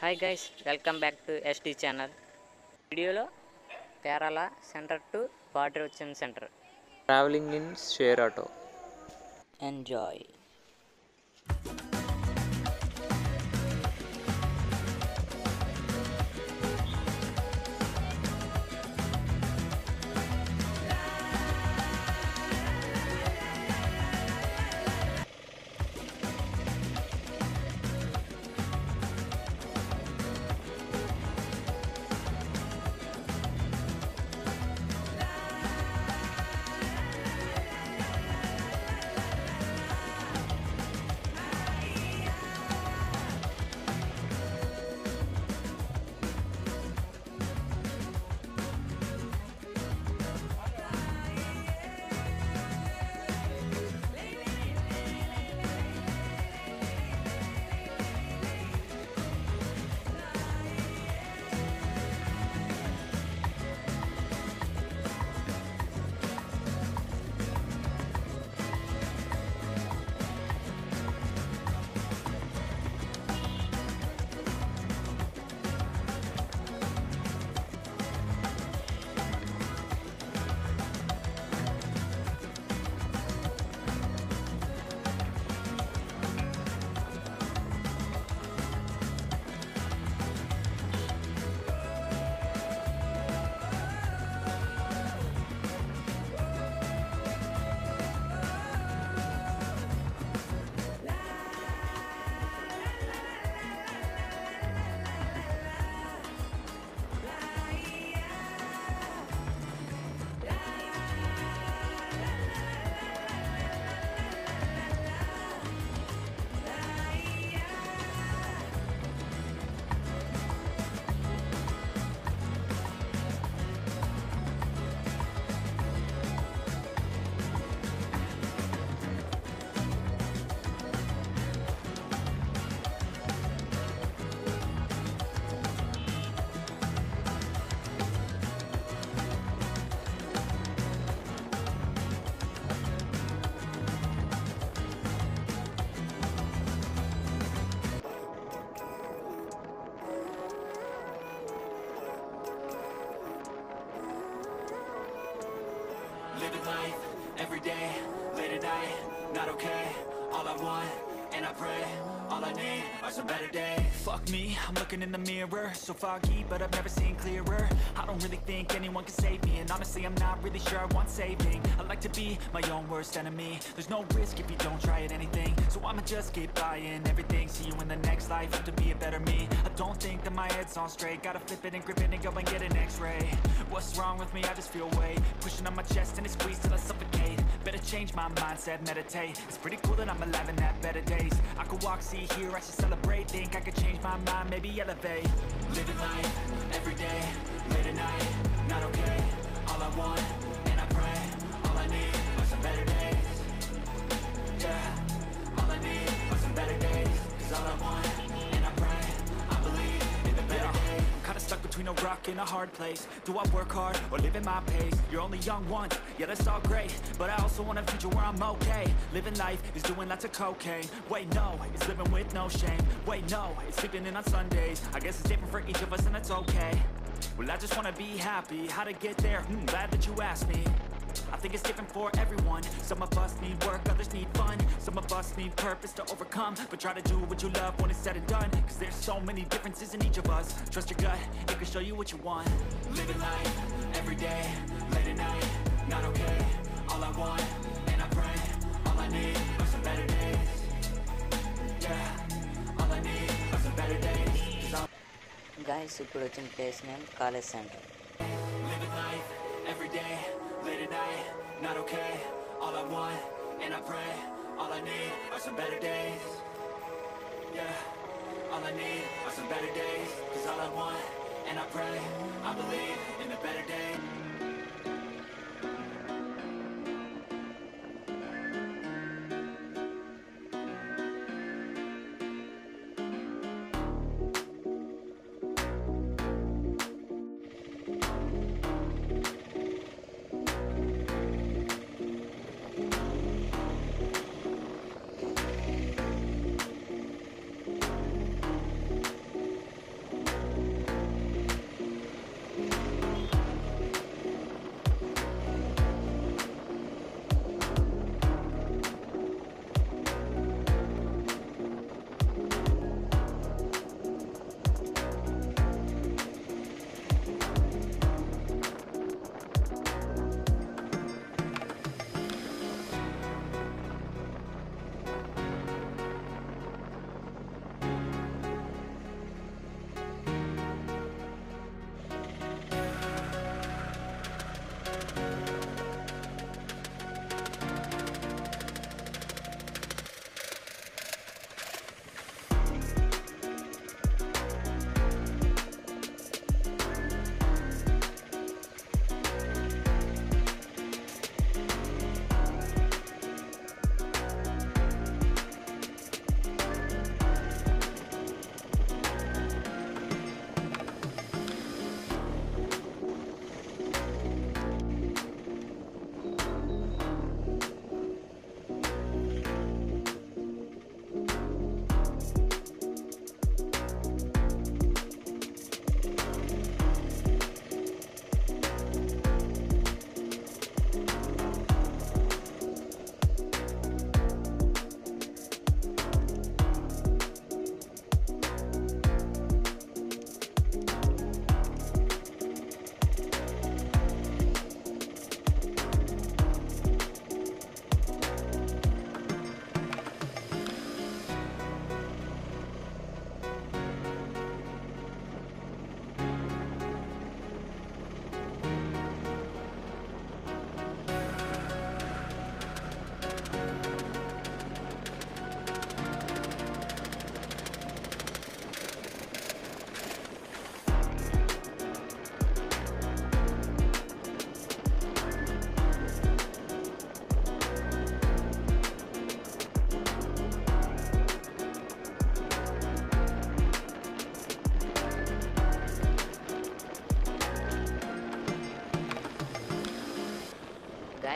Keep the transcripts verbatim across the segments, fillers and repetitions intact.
Hi guys, welcome back to S D channel. Video Kerala Center to Quadrochen Center. Traveling in share auto. Enjoy. Living life, every day, late at night, not okay. All I want, and I pray, all I need are some better days. Fuck me, I'm looking in the mirror, so foggy, but I've never seen clearer. I don't really think anyone can save me, and honestly I'm not really sure I want saving. I like to be my own worst enemy. There's no risk if you don't try at anything, so I'ma just keep buying everything. See you in the next life, have to be a better me. I don't think that my head's on straight, gotta flip it and grip it and go and get an x-ray. What's wrong with me? I just feel weight pushing on my chest and it squeezes till I suffocate. Better change my mindset, meditate. It's pretty cool that I'm alive and have better days. I could walk, see, hear, I should celebrate. Think I could change my mind, maybe elevate. Living life, every day, late at night, not okay. All I want, and I pray, all I need are some better days. Yeah, all I need are some better days. Cause all I want, and I pray, I believe in the better days. Kinda stuck between a rock and a hard place. Do I work hard or live at my pace? You're only young once, yeah that's all great, but I also want a future where I'm okay. Living life is doing lots of cocaine. Wait no, it's living with no shame. Wait no, it's sleeping in on Sundays. I guess it's different for each of us and that's okay. Well I just wanna be happy, how to get there, hmm, glad that you asked me. I think it's different for everyone. Some of us need work, others need fun. Some of us need purpose to overcome. But try to do what you love when it's said and done. Cause there's so many differences in each of us. Trust your gut, it can show you what you want. Living life, every day, late at night, not okay. All I want, and I pray, all I need are some better days. Yeah, all I need are some better days. Cause all Guys, ఇప్పుడు వచ్చిన place name college centre. living life, every day, late at night, not okay. All I want, and I pray, all I need are some better days. Yeah, all I need are some better days. Cause all I want, and I pray, I believe in the better days.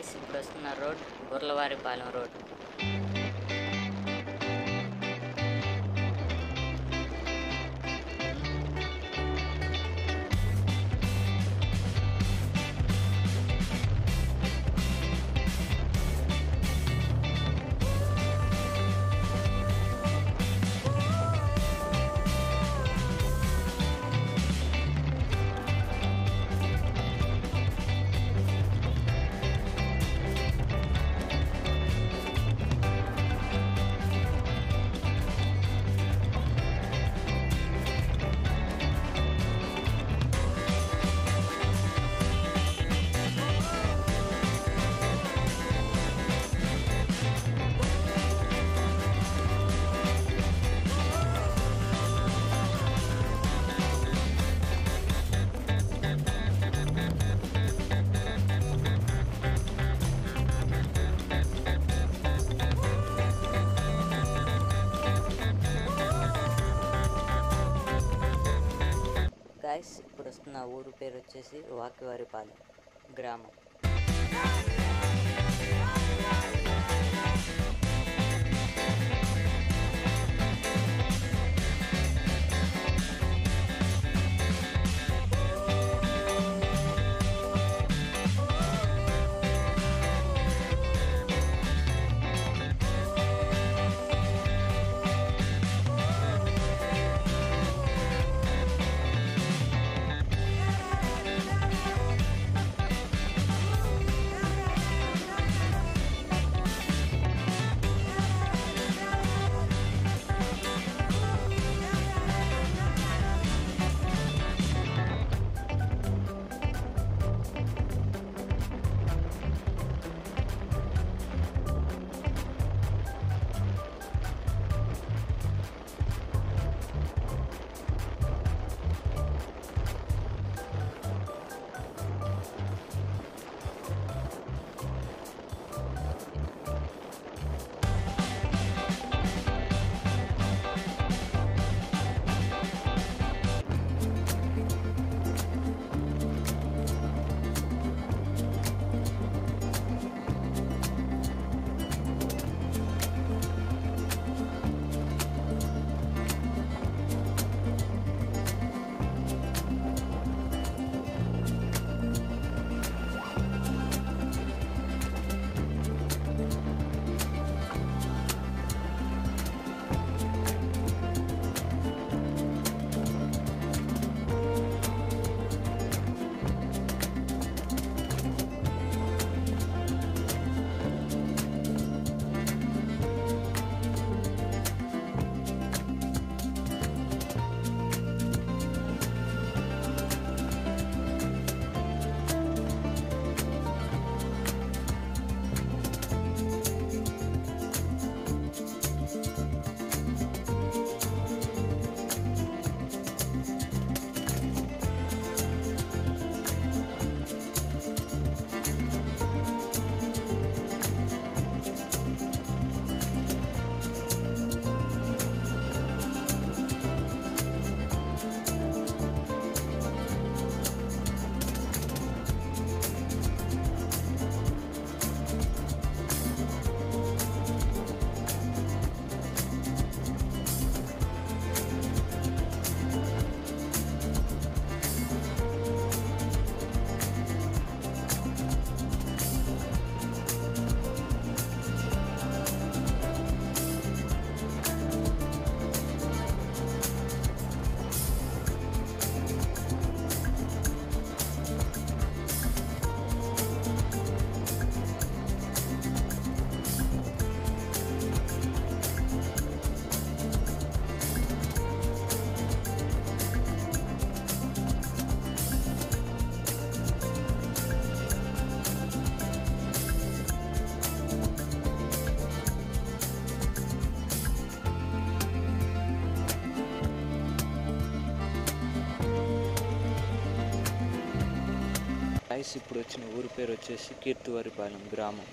Guys ఇప్పుడు వస్తున్న road బుర్లవారిపాలెం road. Guys ఇప్పుడు వస్తున్న ఊరు పేరు వచ్చేసి వాకివారిపాలెం గ్రామం. Guys ఇప్పుడు వచ్చిన ఊరి పేరు వచ్చేసి కీర్తివారిపాలెం గ్రామం.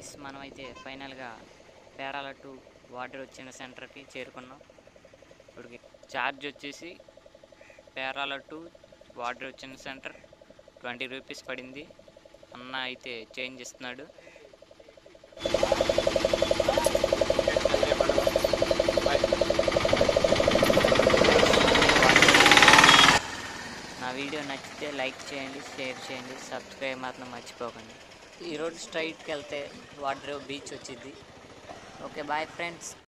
గైస్ మనమైతే ఫైనల్గా పేరాల టు వాటర్ వచ్చిన సెంటర్కి చేరుకున్నాం. ఇప్పటికి ఛార్జ్ వచ్చేసి పేరాల టు వాటర్ వచ్చిన సెంటర్ ట్వంటీ రూపీస్ పడింది. అన్న అయితే చేంజ్ ఇస్తున్నాడు. నా వీడియో నచ్చితే లైక్ చేయండి, షేర్ చేయండి, సబ్స్క్రైబ్ మాత్రం మర్చిపోకండి. ఈ రోడ్ స్ట్రైట్కి వెళ్తే వాటర్ బీచ్ వచ్చింది. Okay bye friends.